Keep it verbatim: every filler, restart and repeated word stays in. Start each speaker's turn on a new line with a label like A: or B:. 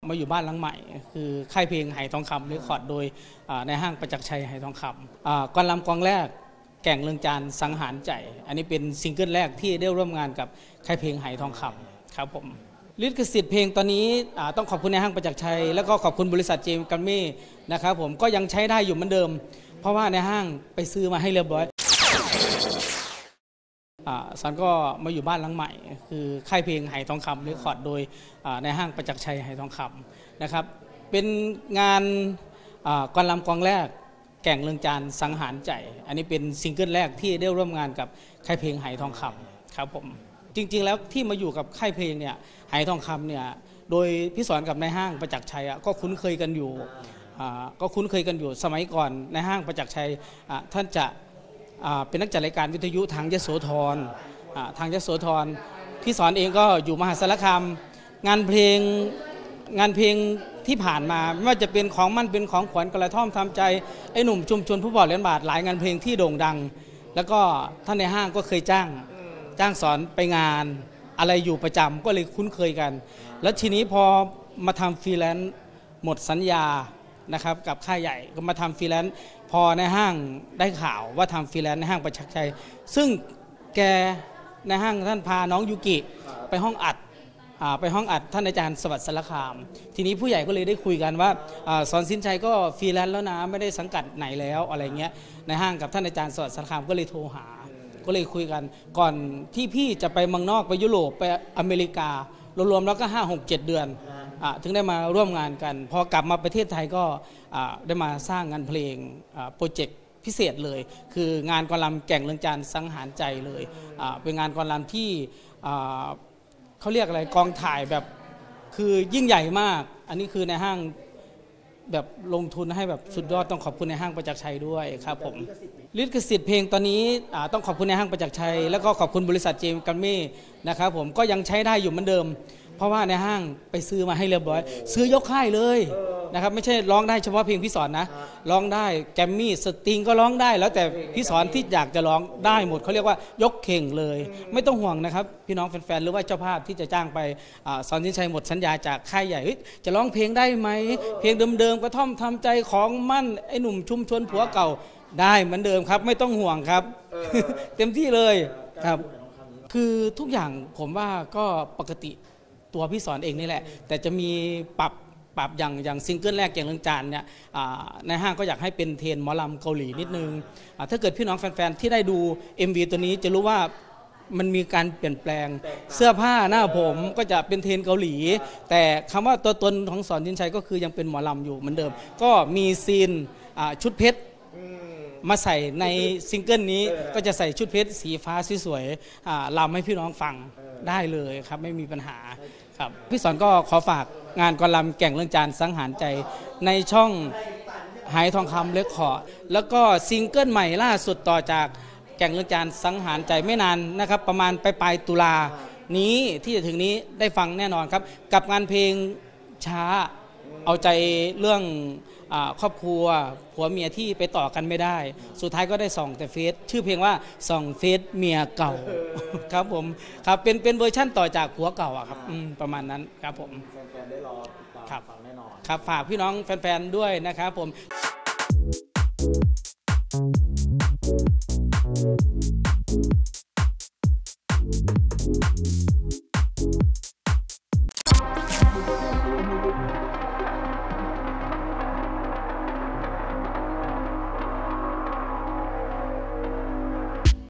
A: มาอยู่บ้านหลังใหม่คือค่ายเพลงไหทองคำเรคคอร์ดโดยในห้างประจักษ์ชัยไหทองคำก่อนลำกองแรกแก่งเรืองจานสังหารใจอันนี้เป็นซิงเกิลแรกที่ได้ร่วมงานกับค่ายเพลงไหทองคำครับผมลิขสิทธิ์เพลงตอนนี้ต้องขอบคุณในห้างประจักษ์ชัยแล้วก็ขอบคุณบริษัทเจมส์กัมมี่นะครับผมก็ยังใช้ได้อยู่เหมือนเดิมเพราะว่าในห้างไปซื้อมาให้เรียบร้อยสันก็มาอยู่บ้านหลังใหม่คือค่ายเพลงไหทองคำเรคคอร์ดโดยในห้างประจักษ์ชัยไหทองคำนะครับเป็นงานก่อนลำกองแรกแก่งเรืองจานสังหารใจอันนี้เป็นซิงเกิลแรกที่ได้ร่วมงานกับค่ายเพลงไหทองคำครับผมจริงๆแล้วที่มาอยู่กับค่ายเพลงเนี่ยไหทองคำเนี่ยโดยพี่สอนกับในห้างประจักษ์ชัยก็คุ้นเคยกันอยู่ก็คุ้นเคยกันอยู่สมัยก่อนในห้างประจักษ์ชัยท่านจะเป็นนักจัดรายการวิทยุทางยโสธรทางยโสธรพี่สอนเองก็อยู่มหาสารคามงานเพลงงานเพลงที่ผ่านมาไม่ว่าจะเป็นของมั่นเป็นของขวัญกระท่อมทำใจไอ้หนุ่มชุมชนผู้บ่อเหรียญบาทหลายงานเพลงที่โด่งดังแล้วก็ท่านในห้างก็เคยจ้างจ้างสอนไปงานอะไรอยู่ประจำก็เลยคุ้นเคยกันแล้วทีนี้พอมาทำฟรีแลนซ์หมดสัญญานะครับกับค่ายใหญ่ก็มาทำฟรีแลนซ์พอในห้างได้ข่าวว่าทำฟรีแลนซ์ในห้างประจักษ์ชัยซึ่งแกในห้างท่านพาน้องยูกิไปห้องอัดไปห้องอัดท่านอาจารย์สวัสดิ์สารคามทีนี้ผู้ใหญ่ก็เลยได้คุยกันว่าสอนสินชัยก็ฟรีแลนซ์แล้วนะไม่ได้สังกัดไหนแล้วอะไรเงี้ยในห้างกับท่านอาจารย์สวัสดิ์สารคามก็เลยโทรหาก็เลยคุยกันก่อนที่พี่จะไปเมืองนอกไปยุโรปไปอเมริการวมๆแล้วก็ห้าหกเจ็ดเดือนถึงได้มาร่วมงานกันพอกลับมาประเทศไทยก็ได้มาสร้างงานเพลงโปรเจกต์พิเศษเลยคืองานกลำแก่งเรืองจานสังหารใจเลยเป็นงานกลำที่เขาเรียกอะไรกองถ่ายแบบคือยิ่งใหญ่มากอันนี้คือในห้างแบบลงทุนให้แบบสุดยอดต้องขอบคุณในห้างประจักษ์ชัยด้วยครับผมลิขสิทธิ์เพลงตอนนี้ต้องขอบคุณในห้างประจักษ์ชัยแล้วก็ขอบคุณบริษัทเจมส์กัมมี่นะครับผมก็ยังใช้ได้อยู่เหมือนเดิมเพราะว่าในห้างไปซื้อมาให้เรียบร้อยซื้อยกค่ายเลยนะครับไม่ใช่ร้องได้เฉพาะเพลงพี่สอนนะร้องได้แกมมี่สตริงก็ร้องได้แล้วแต่พี่สอนที่อยากจะร้องได้หมดเขาเรียกว่ายกเข่งเลยไม่ต้องห่วงนะครับพี่น้องแฟนๆหรือว่าเจ้าภาพที่จะจ้างไปสอนสินชัยหมดสัญญาจากค่ายใหญ่จะร้องเพลงได้ไหมเพลงเดิมๆกระท่อมทำใจของมั่นไอ้หนุ่มชุมชนผัวเก่าได้เหมือนเดิมครับไม่ต้องห่วงครับ เต็มที่เลยครับคือทุกอย่างผมว่าก็ปกติตัวพี่สอนเองนี่แหละแต่จะมีปรับปรับอย่างอย่างซิงเกิลแรกแก่งเรืองจานเนี่ยในห้างก็อยากให้เป็นเทรนหมอลำเกาหลีนิดนึงถ้าเกิดพี่น้องแฟนๆที่ได้ดู เอ็ม วี ตัวนี้จะรู้ว่ามันมีการเปลี่ยนแปลงเสื้อผ้าหน้าผมก็จะเป็นเทรนเกาหลีแต่คำว่าตัวตนของสอนสินชัยก็คือยังเป็นหมอลำอยู่เหมือนเดิมก็มีซีนชุดเพชรมาใส่ในซิงเกิลนี้ก็จะใส่ชุดเพชรสีฟ้าสวยๆลำให้พี่น้องฟังได้เลยครับไม่มีปัญหาครับพี่สอนก็ขอฝากงานกลำแก่งเรืองจานสังหารใจในช่องไหทองคำเรคคอร์ดแล้วก็ซิงเกิลใหม่ล่าสุดต่อจากแก่งเรืองจานสังหารใจไม่นานนะครับประมาณปลายปลายตุลานี้ที่จะถึงนี้ได้ฟังแน่นอนครับกับงานเพลงช้าเอาใจเรื่องครอบครัวผัวเมียที่ไปต่อกันไม่ได้สุดท้ายก็ได้ส่องแต่เฟซชื่อเพลงว่าส่องเฟซเมียเก่าครับผมครับเป็นเป็นเวอร์ชั่นต่อจากผัวเก่าอะครับประมาณนั้นครับผมแฟนๆได้รอติดตามฟังแน่นอนครับฝากพี่น้องแฟนๆด้วยนะครับผม